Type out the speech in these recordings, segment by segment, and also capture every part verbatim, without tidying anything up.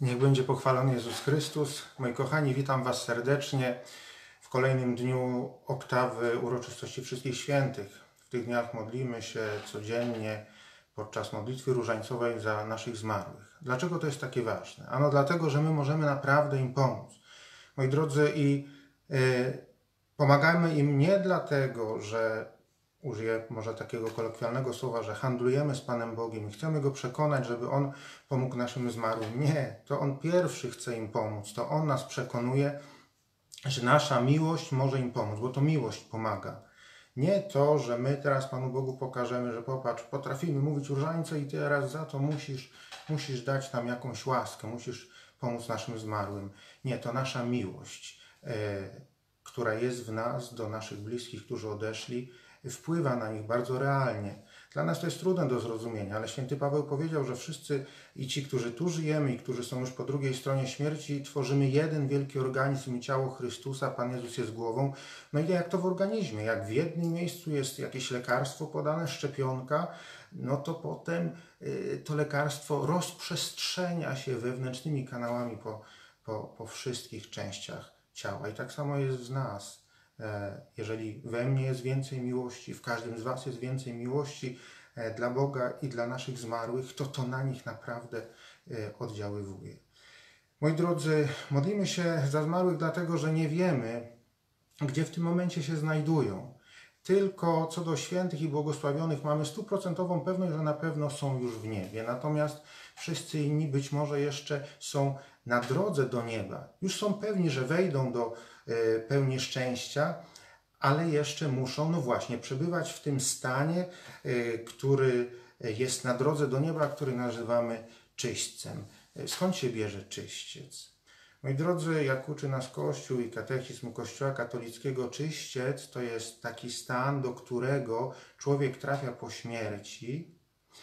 Niech będzie pochwalony Jezus Chrystus. Moi kochani, witam Was serdecznie w kolejnym dniu oktawy uroczystości Wszystkich Świętych. W tych dniach modlimy się codziennie podczas modlitwy różańcowej za naszych zmarłych. Dlaczego to jest takie ważne? Ano dlatego, że my możemy naprawdę im pomóc. Moi drodzy, i y, pomagamy im nie dlatego, że użyję może takiego kolokwialnego słowa, że handlujemy z Panem Bogiem i chcemy Go przekonać, żeby On pomógł naszym zmarłym. Nie, to On pierwszy chce im pomóc. To On nas przekonuje, że nasza miłość może im pomóc, bo to miłość pomaga. Nie to, że my teraz Panu Bogu pokażemy, że popatrz, potrafimy mówić różańce i teraz za to musisz, musisz dać nam jakąś łaskę, musisz pomóc naszym zmarłym. Nie, to nasza miłość, e, która jest w nas do naszych bliskich, którzy odeszli, wpływa na nich bardzo realnie. Dla nas to jest trudne do zrozumienia, ale święty Paweł powiedział, że wszyscy i ci, którzy tu żyjemy i którzy są już po drugiej stronie śmierci, tworzymy jeden wielki organizm i ciało Chrystusa, Pan Jezus jest głową. No i jak to w organizmie? Jak w jednym miejscu jest jakieś lekarstwo podane, szczepionka, no to potem to lekarstwo rozprzestrzenia się wewnętrznymi kanałami po, po, po wszystkich częściach ciała. I tak samo jest w nas. Jeżeli we mnie jest więcej miłości, w każdym z Was jest więcej miłości dla Boga i dla naszych zmarłych, to to na nich naprawdę oddziaływuje. Moi drodzy, modlimy się za zmarłych dlatego, że nie wiemy, gdzie w tym momencie się znajdują. Tylko co do świętych i błogosławionych mamy stuprocentową pewność, że na pewno są już w niebie. Natomiast wszyscy inni być może jeszcze są na drodze do nieba. Już są pewni, że wejdą do y, pełni szczęścia, ale jeszcze muszą, no właśnie, przebywać w tym stanie, y, który jest na drodze do nieba, który nazywamy czyśćcem. Skąd się bierze czyściec? Moi drodzy, jak uczy nas Kościół i katechizm Kościoła katolickiego, czyściec to jest taki stan, do którego człowiek trafia po śmierci,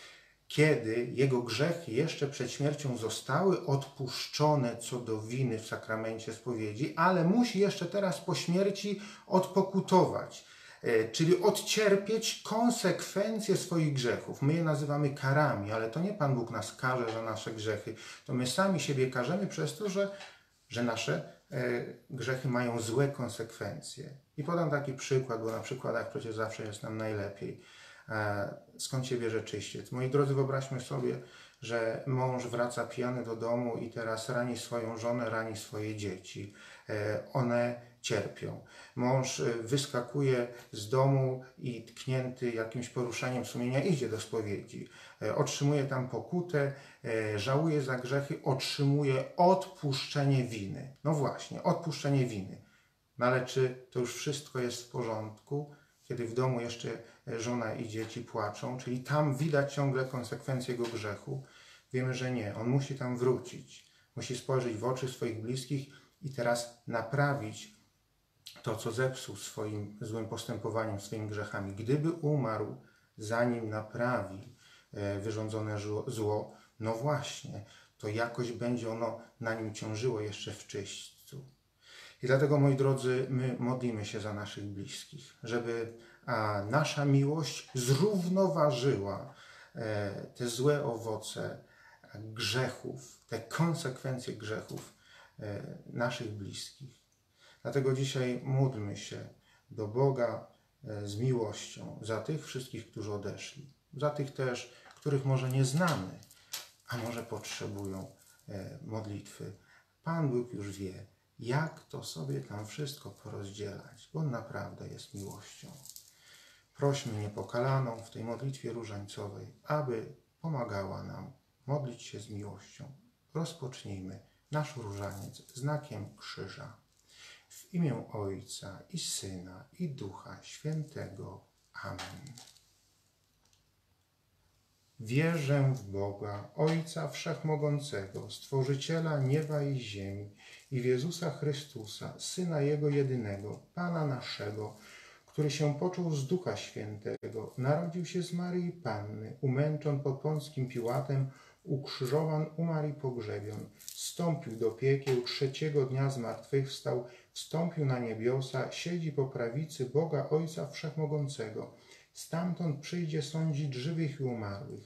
kiedy jego grzechy jeszcze przed śmiercią zostały odpuszczone co do winy w sakramencie spowiedzi, ale musi jeszcze teraz po śmierci odpokutować, czyli odcierpieć konsekwencje swoich grzechów. My je nazywamy karami, ale to nie Pan Bóg nas karze za nasze grzechy, to my sami siebie karzemy przez to, że że nasze e, grzechy mają złe konsekwencje. I podam taki przykład, bo na przykładach przecież zawsze jest nam najlepiej. E, skąd się bierze czyściec? Moi drodzy, wyobraźmy sobie, że mąż wraca pijany do domu i teraz rani swoją żonę, rani swoje dzieci. E, one cierpią. Mąż wyskakuje z domu i tknięty jakimś poruszeniem sumienia idzie do spowiedzi. Otrzymuje tam pokutę, żałuje za grzechy, otrzymuje odpuszczenie winy. No właśnie, odpuszczenie winy. No ale czy to już wszystko jest w porządku, kiedy w domu jeszcze żona i dzieci płaczą, czyli tam widać ciągle konsekwencje jego grzechu? Wiemy, że nie. On musi tam wrócić. Musi spojrzeć w oczy swoich bliskich i teraz naprawić to, co zepsuł swoim złym postępowaniem, swoimi grzechami. Gdyby umarł, zanim naprawi wyrządzone zło, no właśnie, to jakoś będzie ono na nim ciążyło jeszcze w czyśćcu. I dlatego, moi drodzy, my modlimy się za naszych bliskich, żeby a, nasza miłość zrównoważyła e, te złe owoce grzechów, te konsekwencje grzechów e, naszych bliskich. Dlatego dzisiaj módlmy się do Boga z miłością za tych wszystkich, którzy odeszli. Za tych też, których może nie znamy, a może potrzebują modlitwy. Pan Bóg już wie, jak to sobie tam wszystko porozdzielać, bo On naprawdę jest miłością. Prośmy Niepokalaną w tej modlitwie różańcowej, aby pomagała nam modlić się z miłością. Rozpocznijmy nasz różaniec znakiem krzyża. W imię Ojca i Syna i Ducha Świętego. Amen. Wierzę w Boga, Ojca Wszechmogącego, Stworzyciela nieba i ziemi i w Jezusa Chrystusa, Syna Jego jedynego, Pana naszego, który się począł z Ducha Świętego, narodził się z Maryi Panny, umęczon pod Pąckim Piłatem, ukrzyżowan, umarł i pogrzebion, wstąpił do piekieł, trzeciego dnia zmartwychwstał, wstąpił na niebiosa, siedzi po prawicy Boga Ojca Wszechmogącego. Stamtąd przyjdzie sądzić żywych i umarłych.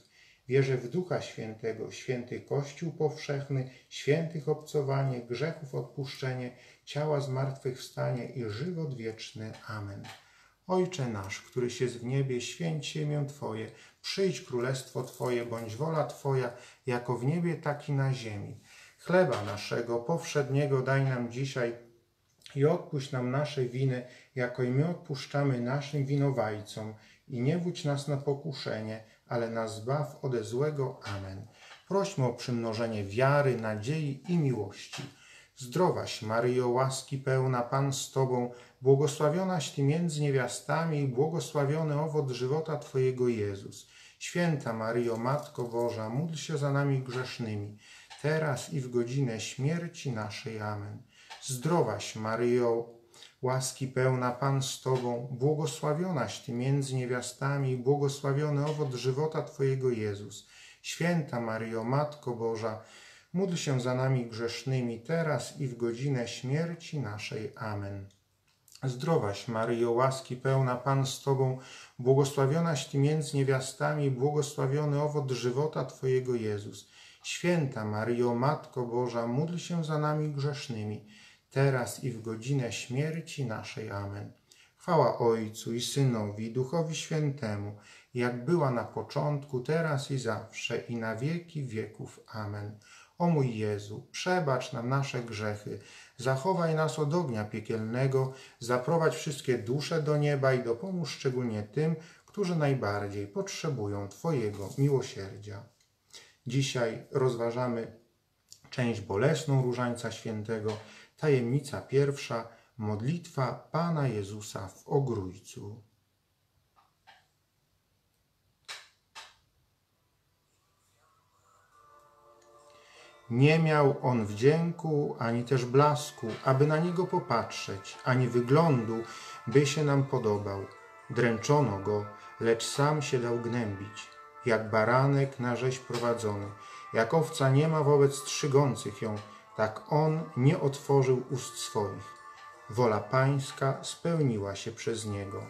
Wierzę w Ducha Świętego, święty Kościół powszechny, świętych obcowanie, grzechów odpuszczenie, ciała zmartwychwstanie i żywot wieczny. Amen. Ojcze nasz, któryś jest w niebie, święć się imię Twoje, przyjdź królestwo Twoje, bądź wola Twoja, jako w niebie, tak i na ziemi. Chleba naszego powszedniego daj nam dzisiaj i odpuść nam nasze winy, jako i my odpuszczamy naszym winowajcom. I nie wódź nas na pokuszenie, ale nas zbaw ode złego. Amen. Prośmy o przymnożenie wiary, nadziei i miłości. Zdrowaś Maryjo, łaski pełna, Pan z Tobą, błogosławionaś Ty między niewiastami i błogosławiony owoc żywota Twojego Jezus. Święta Maryjo, Matko Boża, módl się za nami grzesznymi, teraz i w godzinę śmierci naszej. Amen. Zdrowaś Maryjo, łaski pełna, Pan z Tobą, błogosławionaś Ty między niewiastami i błogosławiony owoc żywota Twojego Jezus. Święta Maryjo, Matko Boża, módl się za nami grzesznymi, teraz i w godzinę śmierci naszej. Amen. Zdrowaś Maryjo, łaski pełna, Pan z Tobą, błogosławionaś Ty między niewiastami i błogosławiony owoc żywota Twojego Jezus. Święta Maryjo, Matko Boża, módl się za nami grzesznymi, teraz i w godzinę śmierci naszej. Amen. Chwała Ojcu i Synowi, i Duchowi Świętemu, jak była na początku, teraz i zawsze, i na wieki wieków. Amen. O mój Jezu, przebacz nam nasze grzechy, zachowaj nas od ognia piekielnego, zaprowadź wszystkie dusze do nieba i dopomóż szczególnie tym, którzy najbardziej potrzebują Twojego miłosierdzia. Dzisiaj rozważamy część bolesną Różańca Świętego, tajemnica pierwsza, modlitwa Pana Jezusa w Ogrójcu. Nie miał on wdzięku, ani też blasku, aby na niego popatrzeć, ani wyglądu, by się nam podobał. Dręczono go, lecz sam się dał gnębić, jak baranek na rzeź prowadzony, jak owca nie ma wobec strzygących ją, tak on nie otworzył ust swoich. Wola Pańska spełniła się przez niego.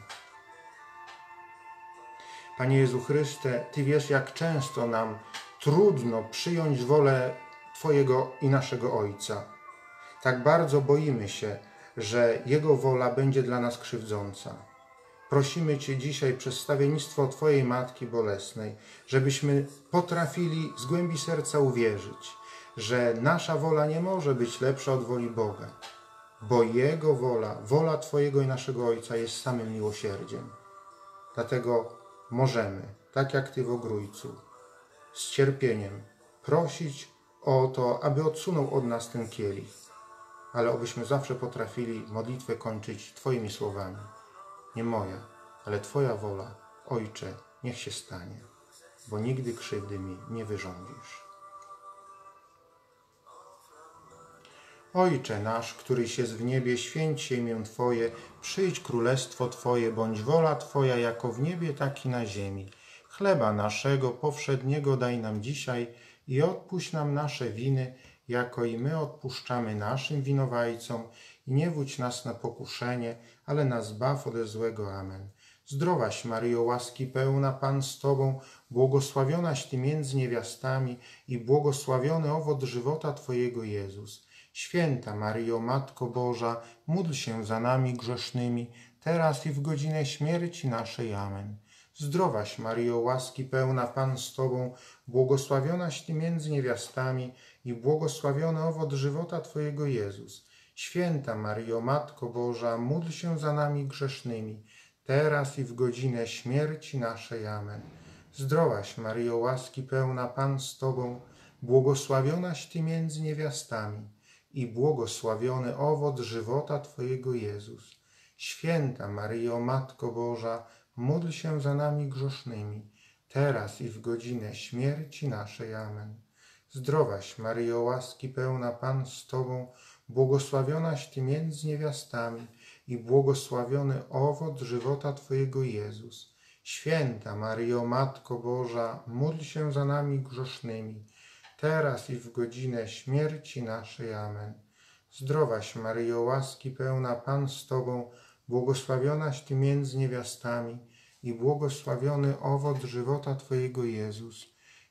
Panie Jezu Chryste, Ty wiesz, jak często nam trudno przyjąć wolę Twojego i naszego Ojca. Tak bardzo boimy się, że Jego wola będzie dla nas krzywdząca. Prosimy Cię dzisiaj przez stawiennictwo Twojej Matki Bolesnej, żebyśmy potrafili z głębi serca uwierzyć, że nasza wola nie może być lepsza od woli Boga, bo Jego wola, wola Twojego i naszego Ojca jest samym miłosierdziem. Dlatego możemy, tak jak Ty w Ogrójcu, z cierpieniem prosić o to, aby odsunął od nas ten kielich, ale abyśmy zawsze potrafili modlitwę kończyć Twoimi słowami. Nie moja, ale Twoja wola, Ojcze, niech się stanie, bo nigdy krzywdy mi nie wyrządzisz. Ojcze nasz, któryś jest w niebie, święć się imię Twoje, przyjdź królestwo Twoje, bądź wola Twoja, jako w niebie, tak i na ziemi. Chleba naszego powszedniego daj nam dzisiaj i odpuść nam nasze winy, jako i my odpuszczamy naszym winowajcom. I nie wódź nas na pokuszenie, ale nas zbaw ode złego. Amen. Zdrowaś Maryjo, łaski pełna, Pan z Tobą, błogosławionaś Ty między niewiastami i błogosławiony owoc żywota Twojego Jezus. Święta Maryjo, Matko Boża, módl się za nami grzesznymi, teraz i w godzinę śmierci naszej. Amen. Zdrowaś Maryjo, łaski pełna, Pan z Tobą, błogosławionaś Ty między niewiastami i błogosławiony owoc żywota Twojego Jezus. Święta Maryjo, Matko Boża, módl się za nami grzesznymi, teraz i w godzinę śmierci naszej. Amen. Zdrowaś Maryjo, łaski pełna, Pan z Tobą, błogosławionaś Ty między niewiastami i błogosławiony owoc żywota Twojego Jezus. Święta Maryjo, Matko Boża, módl się za nami grzesznymi, teraz i w godzinę śmierci naszej. Amen. Zdrowaś Maryjo, łaski pełna, Pan z Tobą, błogosławionaś Ty między niewiastami i błogosławiony owoc żywota Twojego Jezus. Święta Maryjo, Matko Boża, módl się za nami grzesznymi, teraz i w godzinę śmierci naszej. Amen. Zdrowaś Maryjo, łaski pełna, Pan z Tobą, błogosławionaś Ty między niewiastami i błogosławiony owoc żywota Twojego Jezus.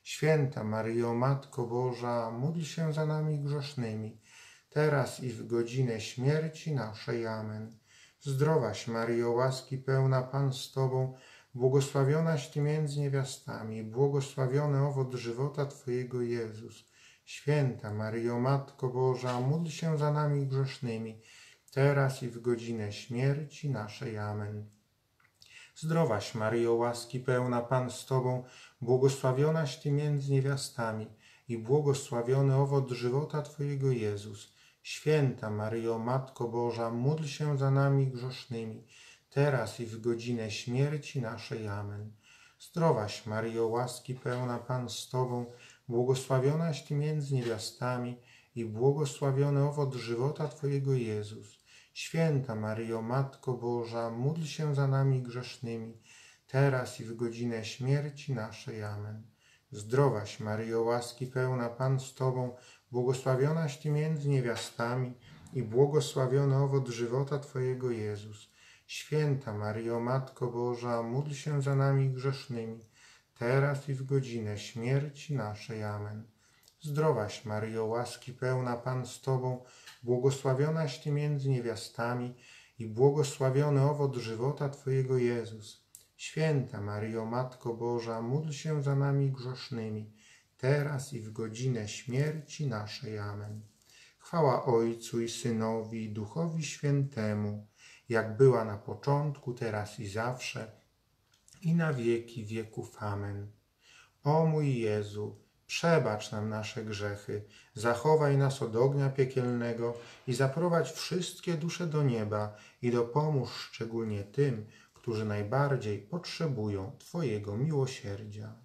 Święta Maryjo, Matko Boża, módl się za nami grzesznymi, teraz i w godzinę śmierci naszej. Amen. Zdrowaś Maryjo, łaski pełna, Pan z Tobą, błogosławionaś Ty między niewiastami, błogosławiony owoc żywota Twojego, Jezus. Święta Maryjo, Matko Boża, módl się za nami grzesznymi, teraz i w godzinę śmierci naszej. Amen. Zdrowaś Maryjo, łaski pełna, Pan z Tobą, błogosławionaś Ty między niewiastami i błogosławiony owoc żywota Twojego, Jezus. Święta Maryjo, Matko Boża, módl się za nami grzesznymi, teraz i w godzinę śmierci naszej. Amen. Zdrowaś Maryjo, łaski pełna, Pan z Tobą, błogosławionaś Ty między niewiastami i błogosławiony owoc żywota Twojego, Jezus. Święta Maryjo, Matko Boża, módl się za nami grzesznymi, teraz i w godzinę śmierci naszej. Amen. Zdrowaś Maryjo, łaski pełna, Pan z Tobą, błogosławionaś Ty między niewiastami i błogosławiony owoc żywota Twojego, Jezus. Święta Maryjo, Matko Boża, módl się za nami grzesznymi, teraz i w godzinę śmierci naszej. Amen. Zdrowaś Maryjo, łaski pełna, Pan z Tobą, błogosławionaś Ty między niewiastami i błogosławiony owoc żywota Twojego, Jezus. Święta Maryjo, Matko Boża, módl się za nami grzesznymi, teraz i w godzinę śmierci naszej. Amen. Chwała Ojcu i Synowi, i Duchowi Świętemu, jak była na początku, teraz i zawsze, i na wieki wieków. Amen. O mój Jezu, przebacz nam nasze grzechy, zachowaj nas od ognia piekielnego i zaprowadź wszystkie dusze do nieba i dopomóż szczególnie tym, którzy najbardziej potrzebują Twojego miłosierdzia.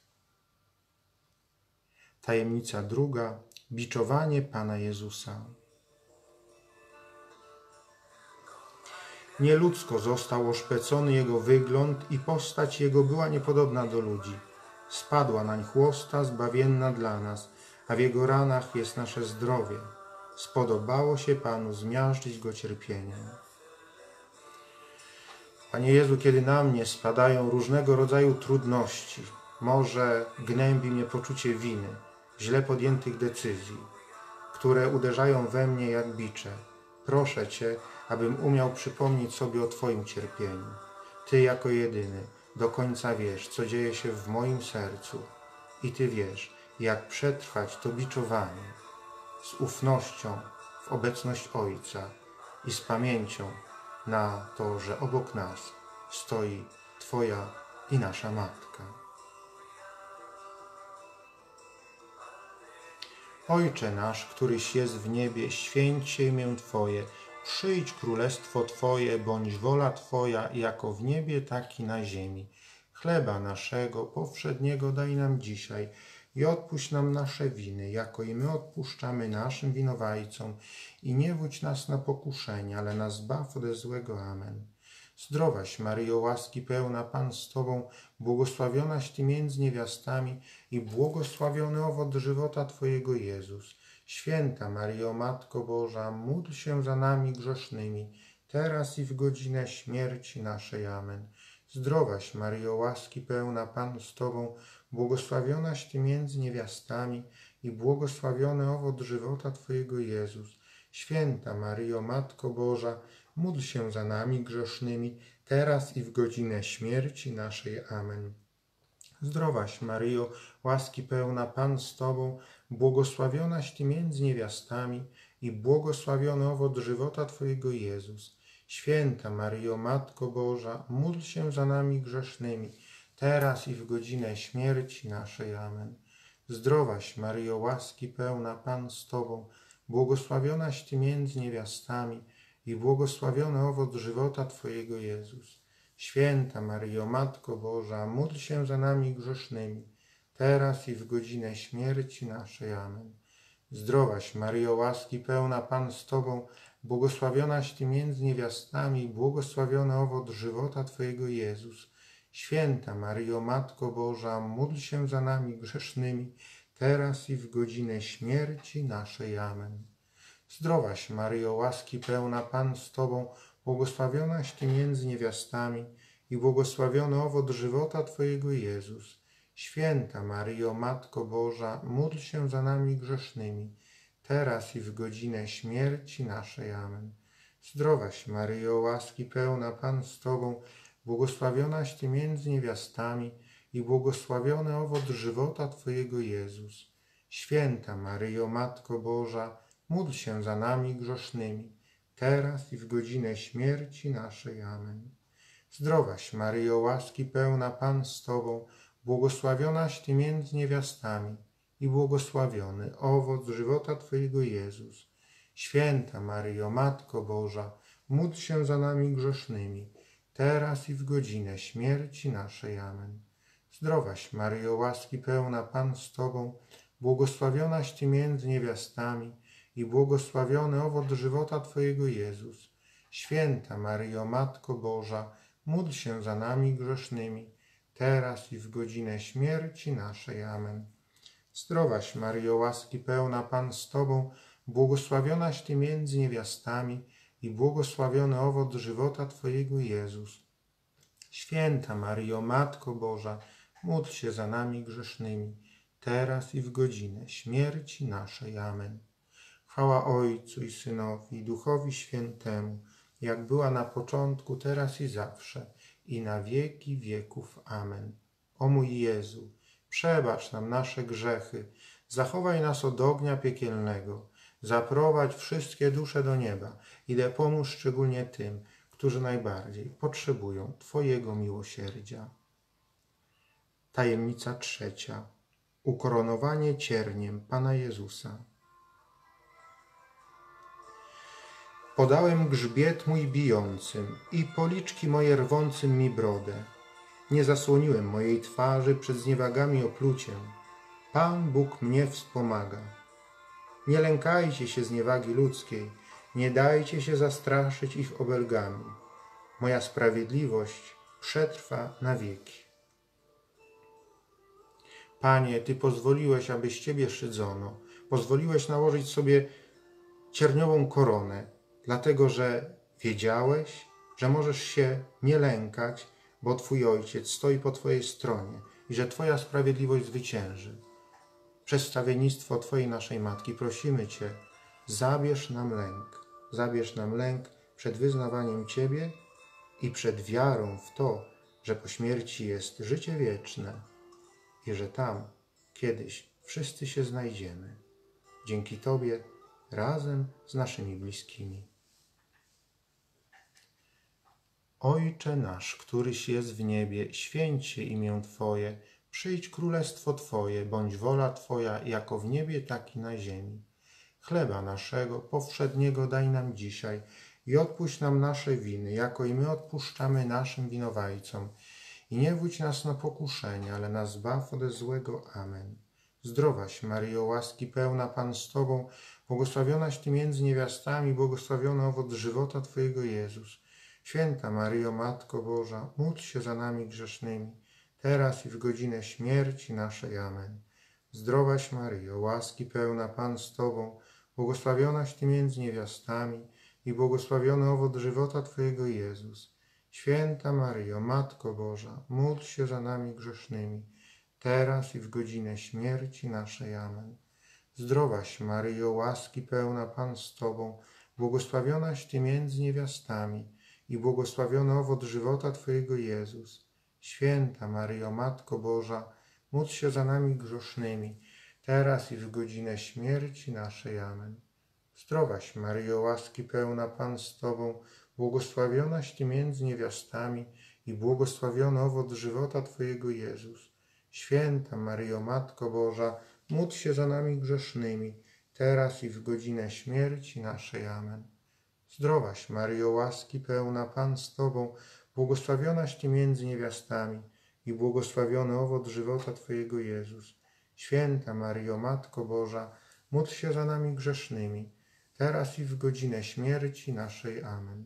Tajemnica druga. Biczowanie Pana Jezusa. Nieludzko został oszpecony Jego wygląd i postać Jego była niepodobna do ludzi. Spadła nań chłosta zbawienna dla nas, a w Jego ranach jest nasze zdrowie. Spodobało się Panu zmiażdżyć Go cierpieniem. Panie Jezu, kiedy na mnie spadają różnego rodzaju trudności, może gnębi mnie poczucie winy, źle podjętych decyzji, które uderzają we mnie jak bicze, proszę Cię, abym umiał przypomnieć sobie o Twoim cierpieniu. Ty jako jedyny do końca wiesz, co dzieje się w moim sercu i Ty wiesz, jak przetrwać to biczowanie z ufnością w obecność Ojca i z pamięcią na to, że obok nas stoi Twoja i nasza Matka. Ojcze nasz, któryś jest w niebie, święć się imię Twoje, przyjdź królestwo Twoje, bądź wola Twoja, jako w niebie, tak i na ziemi. Chleba naszego powszedniego daj nam dzisiaj i odpuść nam nasze winy, jako i my odpuszczamy naszym winowajcom. I nie wódź nas na pokuszenie, ale nas zbaw ode złego. Amen. Zdrowaś Maryjo, łaski pełna, Pan z Tobą, błogosławionaś Ty między niewiastami i błogosławiony owoc żywota Twojego, Jezus. Święta Maryjo, Matko Boża, módl się za nami grzesznymi, teraz i w godzinę śmierci naszej. Amen. Zdrowaś Maryjo, łaski pełna, Pan z Tobą, błogosławionaś Ty między niewiastami i błogosławiony owoc żywota Twojego, Jezus. Święta Maryjo, Matko Boża, módl się za nami grzesznymi, teraz i w godzinę śmierci naszej. Amen. Zdrowaś Maryjo, łaski pełna, Pan z Tobą, błogosławionaś Ty między niewiastami i błogosławiony owoc żywota Twojego, Jezus. Święta Maryjo, Matko Boża, módl się za nami grzesznymi, teraz i w godzinę śmierci naszej. Amen. Zdrowaś Maryjo, łaski pełna, Pan z Tobą, błogosławionaś Ty między niewiastami i błogosławiony owoc żywota Twojego, Jezus. Święta Maryjo, Matko Boża, módl się za nami grzesznymi, teraz i w godzinę śmierci naszej. Amen. Zdrowaś Maryjo, łaski pełna, Pan z Tobą, błogosławionaś Ty między niewiastami i błogosławiony owoc żywota Twojego, Jezus. Święta Maryjo, Matko Boża, módl się za nami grzesznymi, teraz i w godzinę śmierci naszej. Amen. Zdrowaś Maryjo, łaski pełna, Pan z Tobą, błogosławionaś Ty między niewiastami i błogosławiony owoc żywota Twojego, Jezus. Święta Maryjo, Matko Boża, módl się za nami grzesznymi, teraz i w godzinę śmierci naszej. Amen. Zdrowaś Maryjo, łaski pełna, Pan z Tobą, błogosławionaś Ty między niewiastami i błogosławiony owoc żywota Twojego Jezus. Święta Maryjo, Matko Boża, módl się za nami grzesznymi, teraz i w godzinę śmierci naszej. Amen. Zdrowaś Maryjo, łaski pełna, Pan z Tobą, błogosławionaś Ty między niewiastami i błogosławiony owoc żywota Twojego Jezus. Święta Maryjo, Matko Boża, módl się za nami grzesznymi, teraz i w godzinę śmierci naszej. Amen. Zdrowaś Maryjo, łaski pełna, Pan z Tobą, błogosławionaś Ty między niewiastami i błogosławiony owoc żywota Twojego Jezus. Święta Maryjo, Matko Boża, módl się za nami grzesznymi, teraz i w godzinę śmierci naszej. Amen. Zdrowaś Maryjo, łaski pełna, Pan z Tobą, błogosławionaś Ty między niewiastami i błogosławiony owoc żywota Twojego Jezus. Święta Maryjo, Matko Boża, módl się za nami grzesznymi, teraz i w godzinę śmierci naszej. Amen. Chwała Ojcu i Synowi, i Duchowi Świętemu, jak była na początku, teraz i zawsze, i na wieki wieków. Amen. O mój Jezu, przebacz nam nasze grzechy, zachowaj nas od ognia piekielnego, zaprowadź wszystkie dusze do nieba i daj pomóż szczególnie tym, którzy najbardziej potrzebują Twojego miłosierdzia. Tajemnica trzecia. Ukoronowanie cierniem Pana Jezusa. Podałem grzbiet mój bijącym i policzki moje rwącym mi brodę. Nie zasłoniłem mojej twarzy przed zniewagami opluciem. Pan Bóg mnie wspomaga. Nie lękajcie się zniewagi ludzkiej, nie dajcie się zastraszyć ich obelgami. Moja sprawiedliwość przetrwa na wieki. Panie, Ty pozwoliłeś, aby z Ciebie szydzono. Pozwoliłeś nałożyć sobie cierniową koronę, dlatego że wiedziałeś, że możesz się nie lękać, bo Twój Ojciec stoi po Twojej stronie i że Twoja sprawiedliwość zwycięży. Przez stawiennictwo Twojej naszej Matki prosimy Cię, zabierz nam lęk. Zabierz nam lęk przed wyznawaniem Ciebie i przed wiarą w to, że po śmierci jest życie wieczne i że tam kiedyś wszyscy się znajdziemy. Dzięki Tobie, razem z naszymi bliskimi. Ojcze nasz, któryś jest w niebie, święć się imię Twoje, przyjdź królestwo Twoje, bądź wola Twoja, jako w niebie, tak i na ziemi. Chleba naszego powszedniego daj nam dzisiaj i odpuść nam nasze winy, jako i my odpuszczamy naszym winowajcom. I nie wódź nas na pokuszenie, ale nas zbaw ode złego. Amen. Zdrowaś Maryjo, łaski pełna, Pan z Tobą, błogosławionaś Ty między niewiastami, błogosławiony owoc żywota Twojego Jezus. Święta Maryjo, Matko Boża, módl się za nami grzesznymi, teraz i w godzinę śmierci naszej. Amen. Zdrowaś Maryjo, łaski pełna, Pan z Tobą, błogosławionaś Ty między niewiastami i błogosławiony owoc żywota Twojego Jezus. Święta Maryjo, Matko Boża, módl się za nami grzesznymi, teraz i w godzinę śmierci naszej. Amen. Zdrowaś Maryjo, łaski pełna, Pan z Tobą, błogosławionaś Ty między niewiastami i błogosławiony owoc żywota Twojego Jezus. Święta Maryjo, Matko Boża, módl się za nami grzesznymi, teraz i w godzinę śmierci naszej. Amen. Zdrowaś Maryjo, łaski pełna, Pan z Tobą, błogosławionaś Ty między niewiastami i błogosławiony owoc żywota Twojego Jezus. Święta Maryjo, Matko Boża, módl się za nami grzesznymi, teraz i w godzinę śmierci naszej. Amen. Zdrowaś Maryjo, łaski pełna, Pan z Tobą, błogosławionaś Ty między niewiastami i błogosławiony owoc żywota Twojego Jezus. Święta Maryjo, Matko Boża, módl się za nami grzesznymi, teraz i w godzinę śmierci naszej. Amen.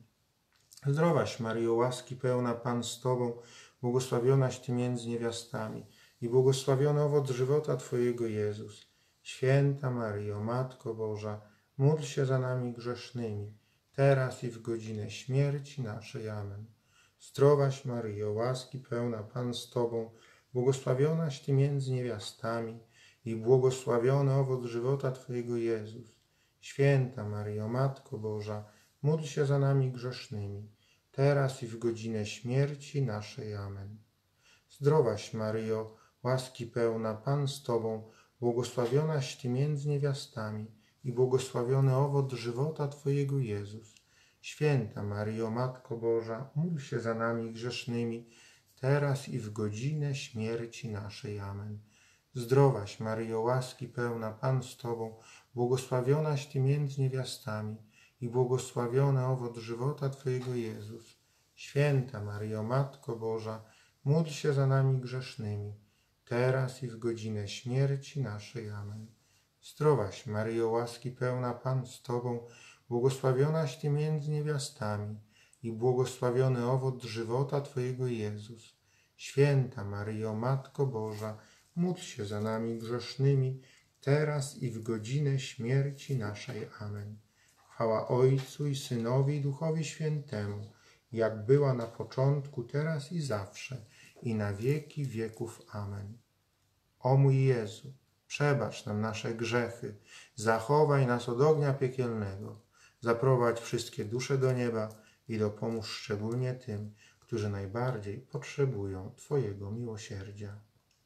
Zdrowaś Maryjo, łaski pełna, Pan z Tobą, błogosławionaś Ty między niewiastami i błogosławiony owoc żywota Twojego Jezus. Święta Maryjo, Matko Boża, módl się za nami grzesznymi, teraz i w godzinę śmierci naszej. Amen. Zdrowaś Maryjo, łaski pełna, Pan z Tobą, błogosławionaś Ty między niewiastami i błogosławiony owoc żywota Twojego Jezus. Święta Maryjo, Matko Boża, módl się za nami grzesznymi, teraz i w godzinę śmierci naszej. Amen. Zdrowaś Maryjo, łaski pełna, Pan z Tobą, błogosławionaś Ty między niewiastami i błogosławiony owoc żywota Twojego Jezus. Święta Maryjo, Matko Boża, módl się za nami grzesznymi, teraz i w godzinę śmierci naszej. Amen. Zdrowaś Maryjo, łaski pełna, Pan z Tobą, błogosławionaś Ty między niewiastami i błogosławiony owoc żywota Twojego Jezus. Święta Maryjo, Matko Boża, módl się za nami grzesznymi, teraz i w godzinę śmierci naszej. Amen. Zdrowaś Maryjo, łaski pełna, Pan z Tobą, błogosławionaś Ty między niewiastami i błogosławiony owoc żywota Twojego Jezus. Święta Maryjo, Matko Boża, módl się za nami grzesznymi, teraz i w godzinę śmierci naszej. Amen. Chwała Ojcu i Synowi i Duchowi Świętemu, jak była na początku, teraz i zawsze, i na wieki wieków. Amen. O mój Jezu, przebacz nam nasze grzechy, zachowaj nas od ognia piekielnego, zaprowadź wszystkie dusze do nieba i dopomóż szczególnie tym, którzy najbardziej potrzebują Twojego miłosierdzia.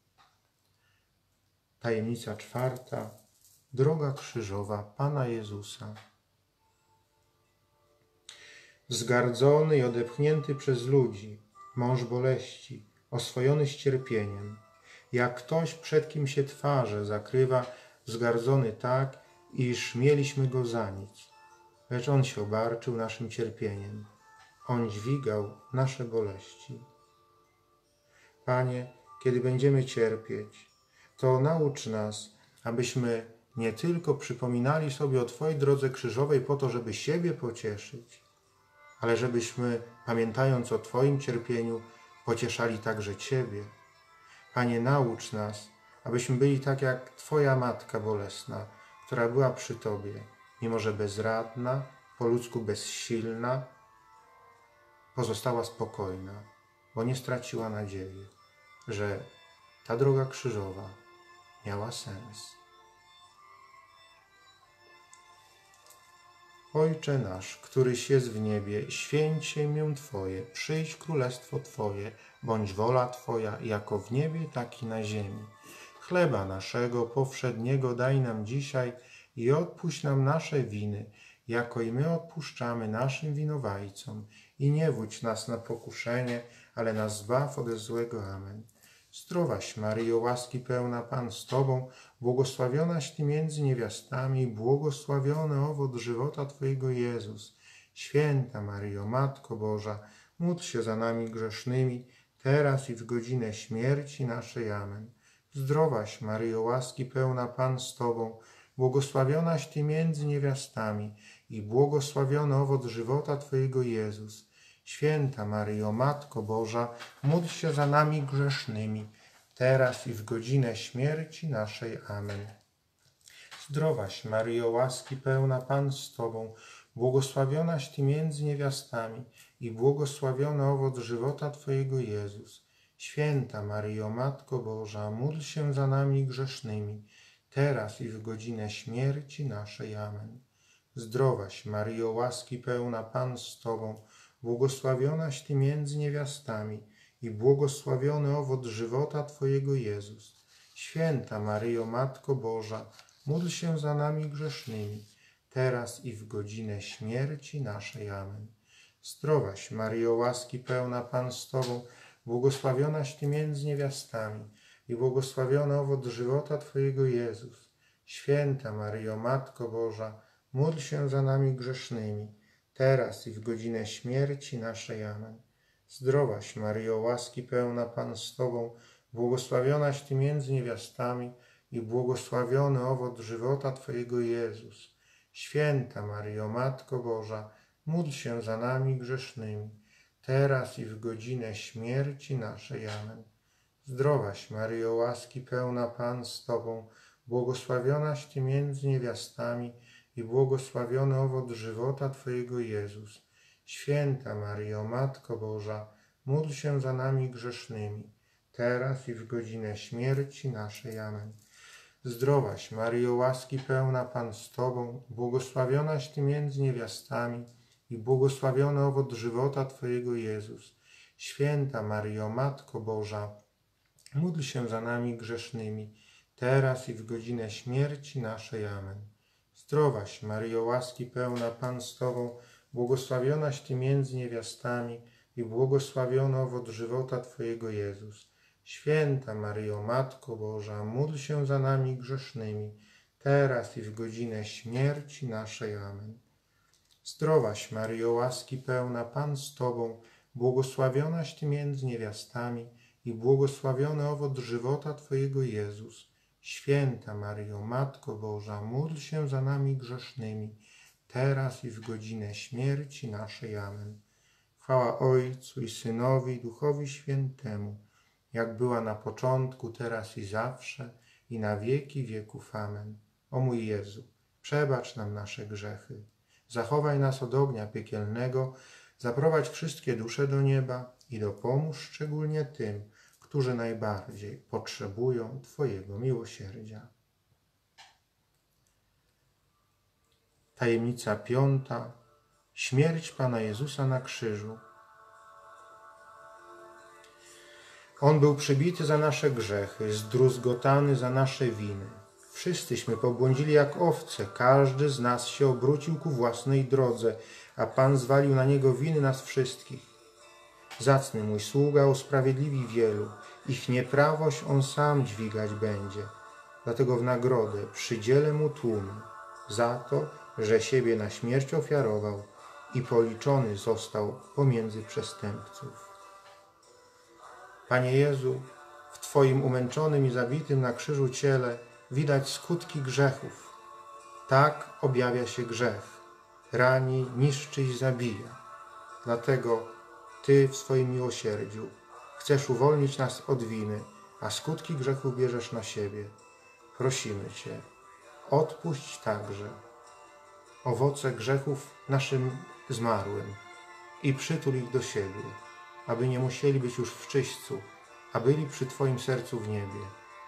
Tajemnica czwarta. Droga krzyżowa Pana Jezusa. Wzgardzony i odepchnięty przez ludzi, mąż boleści, oswojony z cierpieniem, jak ktoś, przed kim się twarze zakrywa, wzgardzony tak, iż mieliśmy go za nic. Lecz On się obarczył naszym cierpieniem. On dźwigał nasze boleści. Panie, kiedy będziemy cierpieć, to naucz nas, abyśmy nie tylko przypominali sobie o Twojej drodze krzyżowej po to, żeby siebie pocieszyć, ale żebyśmy, pamiętając o Twoim cierpieniu, pocieszali także Ciebie. Panie, naucz nas, abyśmy byli tak jak Twoja Matka Bolesna, która była przy Tobie, mimo że bezradna, po ludzku bezsilna, pozostała spokojna, bo nie straciła nadziei, że ta droga krzyżowa miała sens. Ojcze nasz, któryś jest w niebie, święć się imię Twoje, przyjdź królestwo Twoje, bądź wola Twoja, jako w niebie, tak i na ziemi. Chleba naszego powszedniego daj nam dzisiaj i odpuść nam nasze winy, jako i my odpuszczamy naszym winowajcom. I nie wódź nas na pokuszenie, ale nas zbaw ode złego. Amen. Zdrowaś Maryjo, łaski pełna, Pan z Tobą, błogosławionaś Ty między niewiastami, błogosławiony owoc żywota Twojego Jezus. Święta Maryjo, Matko Boża, módl się za nami grzesznymi, teraz i w godzinę śmierci naszej. Amen. Zdrowaś Maryjo, łaski pełna, Pan z Tobą, błogosławionaś Ty między niewiastami i błogosławiony owoc żywota Twojego Jezus. Święta Maryjo, Matko Boża, módl się za nami grzesznymi, teraz i w godzinę śmierci naszej. Amen. Zdrowaś Maryjo, łaski pełna, Pan z Tobą, błogosławionaś Ty między niewiastami i błogosławiony owoc żywota Twojego Jezus. Święta Maryjo, Matko Boża, módl się za nami grzesznymi, teraz i w godzinę śmierci naszej. Amen. Zdrowaś Maryjo, łaski pełna, Pan z Tobą, błogosławionaś Ty między niewiastami i błogosławiony owoc żywota Twojego Jezus. Święta Maryjo, Matko Boża, módl się za nami grzesznymi, teraz i w godzinę śmierci naszej. Amen. Zdrowaś Maryjo, łaski pełna, Pan z Tobą, błogosławionaś Ty między niewiastami i błogosławiony owoc żywota Twojego Jezus. Święta Maryjo, Matko Boża, módl się za nami grzesznymi, teraz i w godzinę śmierci naszej. Amen. Zdrowaś Maryjo, łaski pełna, Pan z Tobą, błogosławionaś Ty między niewiastami i błogosławiony owoc żywota Twojego Jezus. Święta Maryjo, Matko Boża, módl się za nami grzesznymi, teraz i w godzinę śmierci naszej. Amen. Zdrowaś Maryjo, łaski pełna, Pan z Tobą, błogosławionaś Ty między niewiastami i błogosławiony owoc żywota Twojego Jezus. Święta Maryjo, Matko Boża, módl się za nami grzesznymi, teraz i w godzinę śmierci naszej. Amen. Zdrowaś Maryjo, łaski pełna, Pan z Tobą, błogosławionaś Ty między niewiastami i błogosławiony owoc żywota Twojego Jezus. Święta Maryjo, Matko Boża, módl się za nami grzesznymi, teraz i w godzinę śmierci naszej. Amen. Zdrowaś Maryjo, łaski pełna, Pan z Tobą, błogosławionaś Ty między niewiastami i błogosławiony owoc żywota Twojego Jezus. Święta Maryjo, Matko Boża, módl się za nami grzesznymi, teraz i w godzinę śmierci naszej. Amen. Zdrowaś Maryjo, łaski pełna, Pan z Tobą, błogosławionaś Ty między niewiastami i błogosławiony owoc żywota Twojego Jezus. Święta Maryjo, Matko Boża, módl się za nami grzesznymi, teraz i w godzinę śmierci naszej. Amen. Chwała Ojcu i Synowi, i Duchowi Świętemu, jak była na początku, teraz i zawsze, i na wieki wieków. Amen. O mój Jezu, przebacz nam nasze grzechy, zachowaj nas od ognia piekielnego, zaprowadź wszystkie dusze do nieba i dopomóż szczególnie tym, którzy najbardziej potrzebują Twojego miłosierdzia. Tajemnica piąta. Śmierć Pana Jezusa na krzyżu. On był przybity za nasze grzechy, zdruzgotany za nasze winy. Wszyscyśmy pobłądzili jak owce, każdy z nas się obrócił ku własnej drodze, a Pan zwalił na Niego winy nas wszystkich. Zacny mój sługa usprawiedliwi wielu, ich nieprawość On sam dźwigać będzie. Dlatego w nagrodę przydzielę Mu tłumy, za to, że siebie na śmierć ofiarował i policzony został pomiędzy przestępców. Panie Jezu, w Twoim umęczonym i zabitym na krzyżu ciele widać skutki grzechów. Tak objawia się grzech. Rani, niszczy i zabija. Dlatego Ty w swoim miłosierdziu chcesz uwolnić nas od winy, a skutki grzechu bierzesz na siebie. Prosimy Cię, odpuść także owoce grzechów naszym zmarłym i przytul ich do siebie, aby nie musieli być już w czyśćcu, a byli przy Twoim sercu w niebie.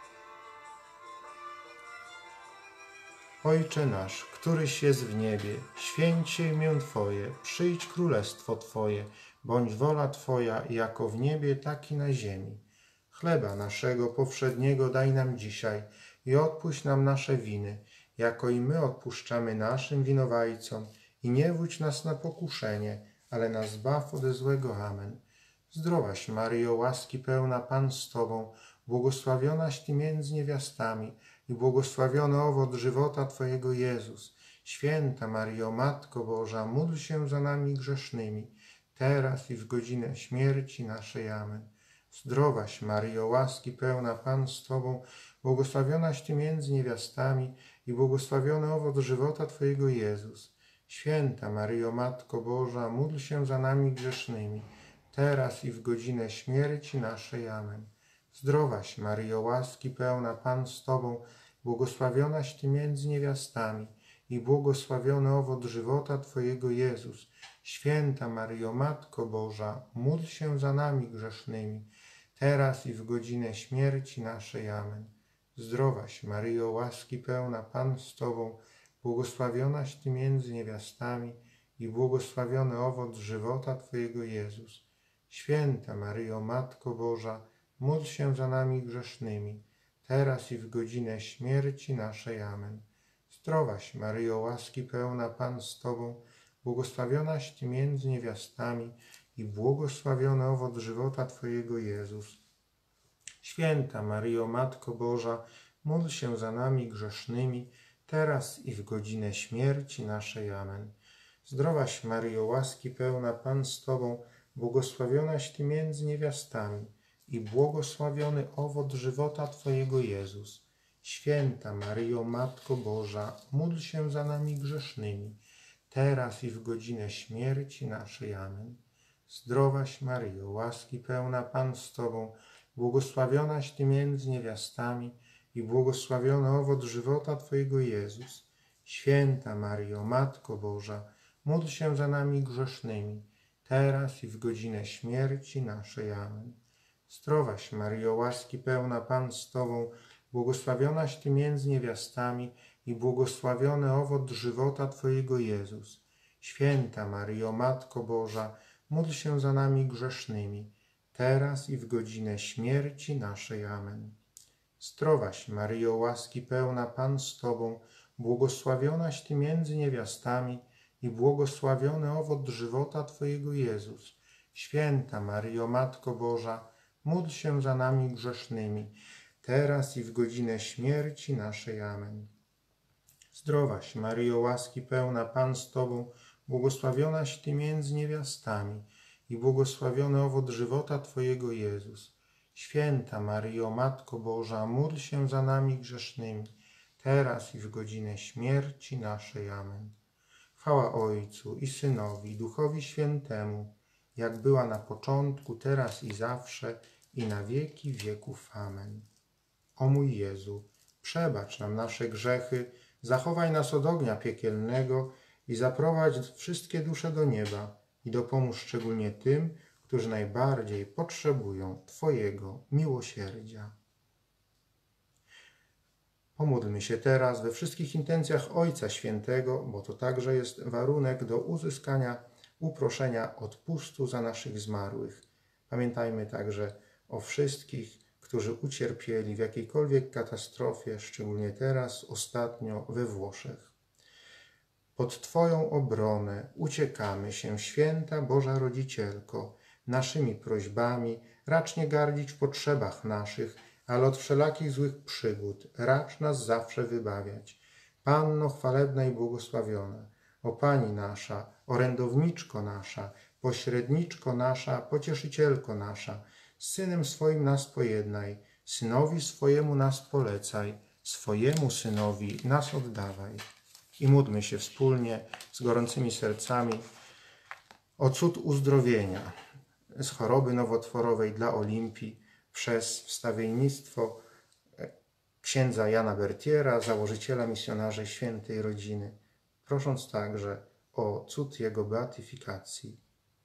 Ojcze nasz, któryś jest w niebie, święć się imię Twoje, przyjdź królestwo Twoje, bądź wola Twoja jako w niebie, tak i na ziemi. Chleba naszego powszedniego daj nam dzisiaj i odpuść nam nasze winy, jako i my odpuszczamy naszym winowajcom, i nie wódź nas na pokuszenie, ale nas zbaw ode złego. Amen. Zdrowaś Maryjo, łaski pełna, Pan z Tobą, błogosławionaś Ty między niewiastami i błogosławiony owoc żywota Twojego Jezus. Święta Maryjo, Matko Boża, módl się za nami grzesznymi, teraz i w godzinę śmierci naszej. Amen. Zdrowaś Maryjo, łaski pełna, Pan z Tobą, błogosławionaś Ty między niewiastami i błogosławiony owoc żywota Twojego Jezus. Święta Maryjo, Matko Boża, módl się za nami grzesznymi, teraz i w godzinę śmierci naszej. Amen. Zdrowaś Maryjo, łaski pełna, Pan z Tobą, błogosławionaś Ty między niewiastami i błogosławiony owoc żywota Twojego Jezus. Święta Maryjo, Matko Boża, módl się za nami grzesznymi, teraz i w godzinę śmierci naszej. Amen. Zdrowaś Maryjo, łaski pełna, Pan z Tobą, błogosławionaś Ty między niewiastami i błogosławiony owoc żywota Twojego Jezus. Święta Maryjo, Matko Boża, módl się za nami grzesznymi, teraz i w godzinę śmierci naszej. Amen. Zdrowaś Maryjo, łaski pełna, Pan z Tobą, błogosławionaś Ty między niewiastami i błogosławiony owoc żywota Twojego Jezus. Święta Maryjo, Matko Boża, módl się za nami grzesznymi, teraz i w godzinę śmierci naszej. Amen. Zdrowaś Maryjo, łaski pełna, Pan z Tobą, błogosławionaś Ty między niewiastami i błogosławiony owoc żywota Twojego Jezus. Święta Maryjo, Matko Boża, módl się za nami grzesznymi, teraz i w godzinę śmierci naszej. Amen. Zdrowaś Maryjo, łaski pełna, Pan z Tobą, błogosławionaś Ty między niewiastami i błogosławiony owoc żywota Twojego Jezus. Święta Maryjo, Matko Boża, módl się za nami grzesznymi, teraz i w godzinę śmierci naszej. Amen. Zdrowaś Maryjo, łaski pełna, Pan z Tobą, błogosławionaś Ty między niewiastami i błogosławiony owoc żywota Twojego Jezus. Święta Maryjo, Matko Boża, módl się za nami grzesznymi, teraz i w godzinę śmierci naszej. Amen. Zdrowaś Maryjo, łaski pełna, Pan z Tobą, błogosławionaś Ty między niewiastami i błogosławiony owoc żywota Twojego Jezus. Święta Maryjo, Matko Boża, módl się za nami grzesznymi, teraz i w godzinę śmierci naszej. Amen. Zdrowaś Maryjo, łaski pełna, Pan z Tobą, błogosławionaś Ty między niewiastami i błogosławiony owoc żywota Twojego Jezus. Święta Maryjo, Matko Boża, módl się za nami grzesznymi, teraz i w godzinę śmierci naszej. Amen. Chwała Ojcu i Synowi, i Duchowi Świętemu, jak była na początku, teraz i zawsze, i na wieki wieków. Amen. O mój Jezu, przebacz nam nasze grzechy, zachowaj nas od ognia piekielnego i zaprowadź wszystkie dusze do nieba i dopomóż szczególnie tym, którzy najbardziej potrzebują Twojego miłosierdzia. Pomódlmy się teraz we wszystkich intencjach Ojca Świętego, bo to także jest warunek do uzyskania uproszenia odpustu za naszych zmarłych. Pamiętajmy także o wszystkich, którzy ucierpieli w jakiejkolwiek katastrofie, szczególnie teraz, ostatnio we Włoszech. Pod Twoją obronę uciekamy się, Święta Boża Rodzicielko, naszymi prośbami racz nie gardzić w potrzebach naszych, ale od wszelakich złych przygód racz nas zawsze wybawiać. Panno chwalebna i błogosławiona, o Pani nasza, orędowniczko nasza, pośredniczko nasza, pocieszycielko nasza, z Synem swoim nas pojednaj, Synowi swojemu nas polecaj, swojemu Synowi nas oddawaj. I módlmy się wspólnie z gorącymi sercami o cud uzdrowienia z choroby nowotworowej dla Olimpii przez wstawiennictwo księdza Jana Bertiera, założyciela misjonarzy Świętej Rodziny, prosząc także o cud jego beatyfikacji.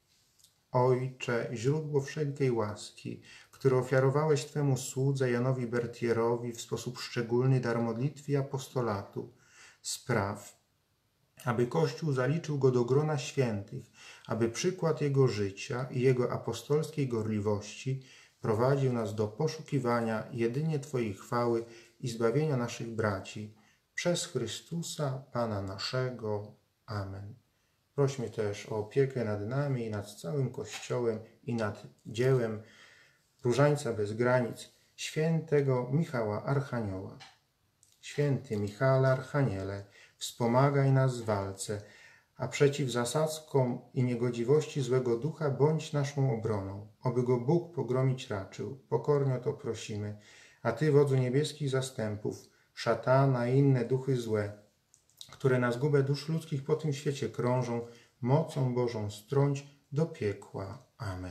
Ojcze, źródło wszelkiej łaski, który ofiarowałeś Twemu słudze Janowi Bertierowi w sposób szczególny dar modlitwy i apostolatu, spraw, aby Kościół zaliczył go do grona świętych, aby przykład jego życia i jego apostolskiej gorliwości prowadził nas do poszukiwania jedynie Twojej chwały i zbawienia naszych braci. Przez Chrystusa, Pana naszego. Amen. Prośmy też o opiekę nad nami i nad całym Kościołem i nad dziełem Różańca bez granic, świętego Michała Archanioła. Święty Michale Archaniele, wspomagaj nas w walce, a przeciw zasadzkom i niegodziwości złego ducha bądź naszą obroną, oby go Bóg pogromić raczył. Pokornie o to prosimy. A Ty, wodzu niebieskich zastępów, szatana i inne duchy złe, które na zgubę dusz ludzkich po tym świecie krążą, mocą Bożą strąć do piekła. Amen.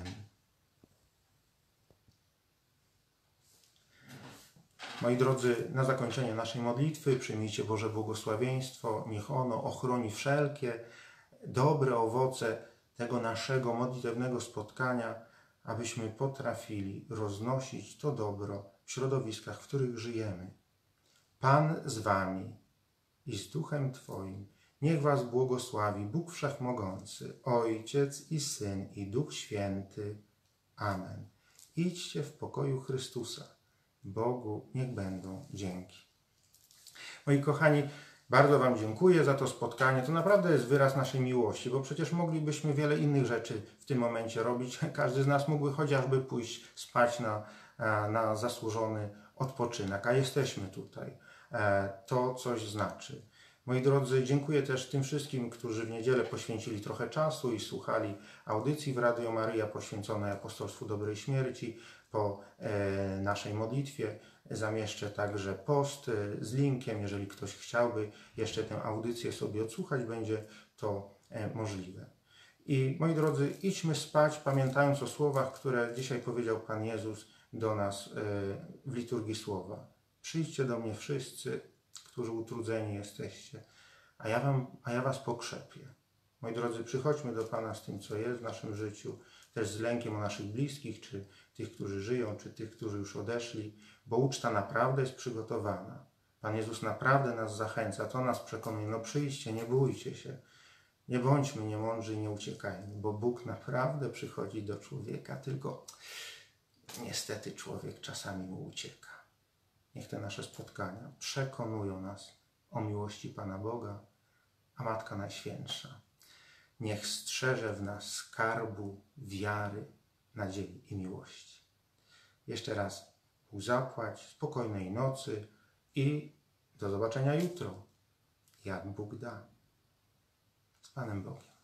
Moi drodzy, na zakończenie naszej modlitwy przyjmijcie Boże błogosławieństwo. Niech ono ochroni wszelkie dobre owoce tego naszego modlitewnego spotkania, abyśmy potrafili roznosić to dobro w środowiskach, w których żyjemy. Pan z Wami i z Duchem Twoim. Niech Was błogosławi Bóg Wszechmogący, Ojciec i Syn i Duch Święty. Amen. Idźcie w pokoju Chrystusa. Bogu niech będą dzięki. Moi kochani, bardzo Wam dziękuję za to spotkanie. To naprawdę jest wyraz naszej miłości, bo przecież moglibyśmy wiele innych rzeczy w tym momencie robić. Każdy z nas mógłby chociażby pójść spać na, na zasłużony odpoczynek, a jesteśmy tutaj. To coś znaczy. Moi drodzy, dziękuję też tym wszystkim, którzy w niedzielę poświęcili trochę czasu i słuchali audycji w Radio Maryja poświęconej apostolstwu dobrej śmierci. Po e, naszej modlitwie zamieszczę także post e, z linkiem, jeżeli ktoś chciałby jeszcze tę audycję sobie odsłuchać, będzie to e, możliwe. I moi drodzy, idźmy spać, pamiętając o słowach, które dzisiaj powiedział Pan Jezus do nas e, w liturgii słowa. Przyjdźcie do mnie wszyscy, którzy utrudzeni jesteście, a ja, wam, a ja was pokrzepię. Moi drodzy, przychodźmy do Pana z tym, co jest w naszym życiu, też z lękiem o naszych bliskich, czy tych, którzy żyją, czy tych, którzy już odeszli, bo uczta naprawdę jest przygotowana. Pan Jezus naprawdę nas zachęca, to nas przekonuje, no przyjdźcie, nie bójcie się, nie bądźmy niemądrzy i nie uciekajmy, bo Bóg naprawdę przychodzi do człowieka, tylko niestety człowiek czasami mu ucieka. Niech te nasze spotkania przekonują nas o miłości Pana Boga, a Matka Najświętsza niech strzeże w nas skarbu wiary, nadziei i miłości. Jeszcze raz Bóg zapłać, spokojnej nocy i do zobaczenia jutro, jak Bóg da. Z Panem Bogiem.